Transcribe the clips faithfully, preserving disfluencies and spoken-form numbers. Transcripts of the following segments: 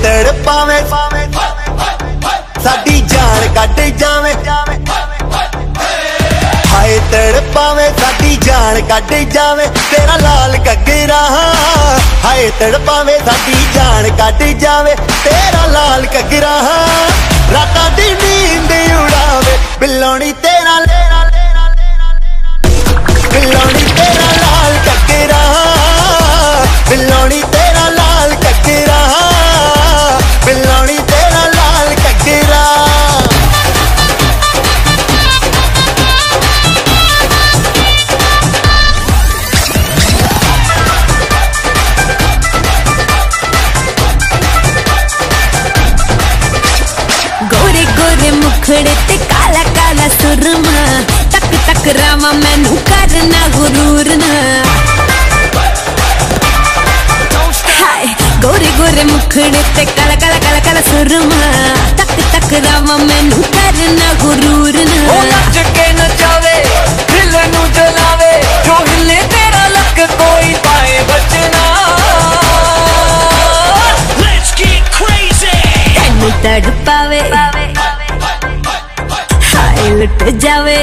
तड़पावे साडी जान कट जावे, हाय तड़पावे साडी जान कट जावे तेरा लाल घग्गरा, हाय तड़पावे साडी जान कट जावे तेरा लाल घग्गरा, रातां दी नींद उड़ावे बिल्लोनी तेरा बिल्लोनी तेरा लाल घग्गरा, बिल्लोनी तेरा लाल घग्गरा, बिल्लोनी तेरा लाल घग्गरा। गोरे गोरे मुखड़े ते काला काला सुरमा, तक तक रामा मैनू करना गुरूर ना, हाय गोरे गोरे मुखड़े ते काला काला काला काला सुरमा, तक तक रामा मैनू करना गुरूर ना। ओ नच के नचावे दिल नू जलावे, जो हिले तेरा लक कोई पाए बचना। Let's get crazy। तैनू तड़पावे हाय लुट जावे,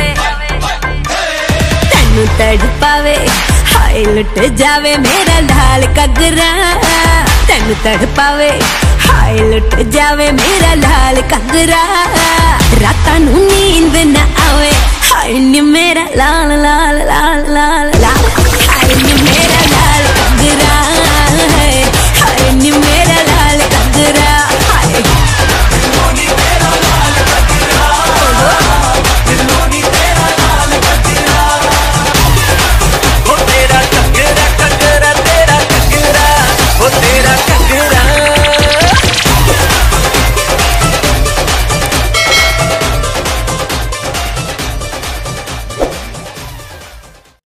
तैनू तड़पावे हाय लुट जावे मेरा लाल घग्गरा, तैनू तड़पावे हाय लुट जावे मेरा लाल घग्गरा, रातां नू नींद न आवे हाय नी मेरा लाल लाल लाल लाल लाल, हाय नी